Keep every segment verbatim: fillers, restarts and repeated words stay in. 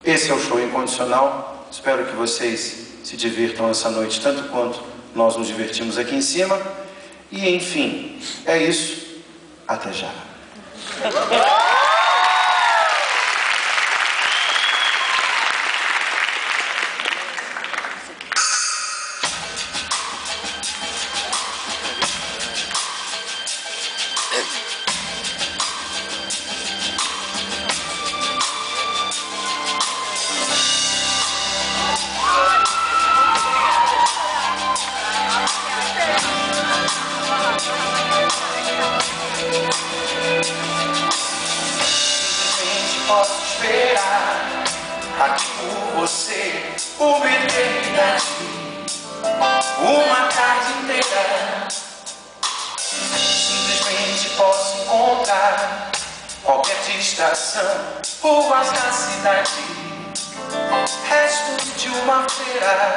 Esse é o Show Incondicional. Espero que vocês se divirtam essa noite tanto quanto nós nos divertimos aqui em cima. E enfim, é isso. Até já. Posso esperar aqui por você uma eternidade, uma tarde inteira. Simplesmente posso encontrar qualquer distração, ruas da cidade, restos de uma feira,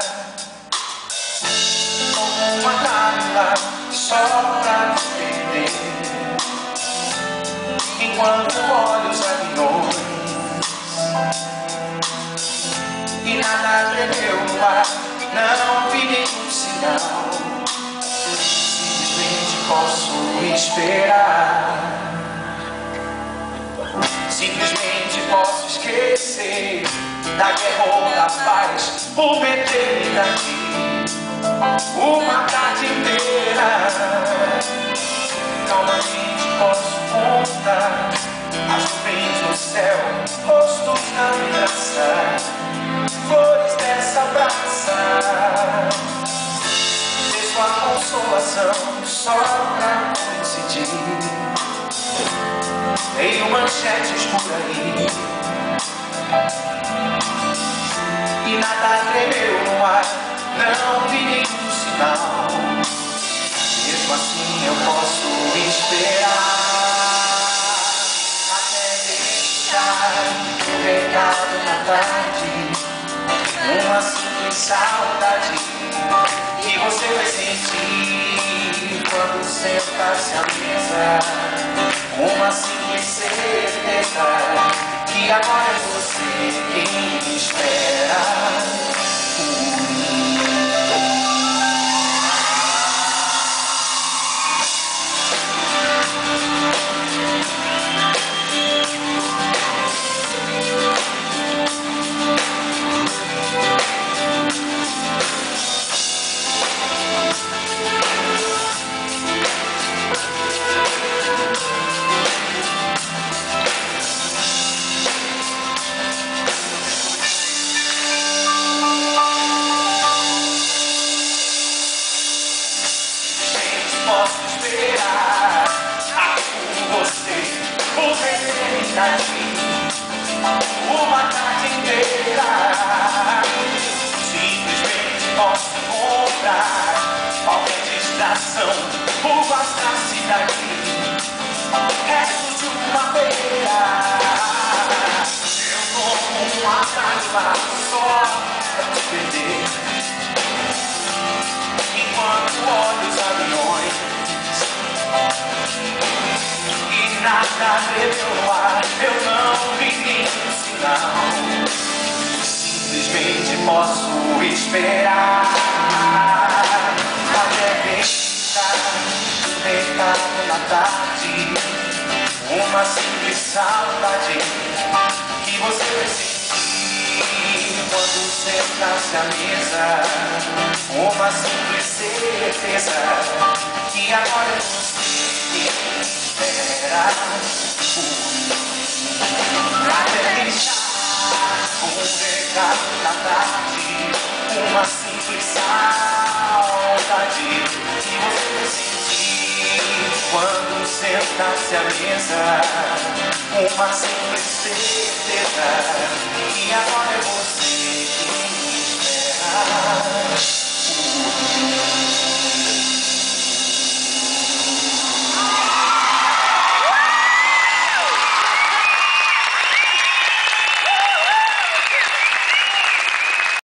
como uma cápsula só pra te perder. Enquanto olho os aviões e nada tremeu no ar, não vi nenhum sinal. Simplesmente posso esperar. Simplesmente posso esquecer da guerra ou da paz por uma eternidade, uma tarde inteira. Calmamente posso contar as nuvens no céu, rostos na vidraça, flores dessa praça. Ter sua consolação só pra coincidir. Tenho manchetes por aí e nada tremeu no ar, não vi nenhum sinal. Mesmo assim eu posso esperar até deixar um recado na tarde, uma simples saudade que você vai sentir quando sentar-se à mesa. Uma simples certeza que agora é você quem me espera. Posso esperar aqui por você por eternidade, uma tarde inteira. Simplesmente posso encontrar qualquer distração, ruas da cidade, restos de uma feira. Eu tomo uma tarde só pra te perder, enquanto olho os aviões e nada tremeu no ar, eu não vi nenhum sinal. Simplesmente posso esperar até deixar um recado na tarde, uma simples saudade que você vai sentir quando sentar-se à mesa. Uma simples certeza que agora é você quem espera até deixar um recado na tarde, uma simples saudade que você vai sentir quando sentar-se à mesa. Uma simples certeza que agora é você quem espera.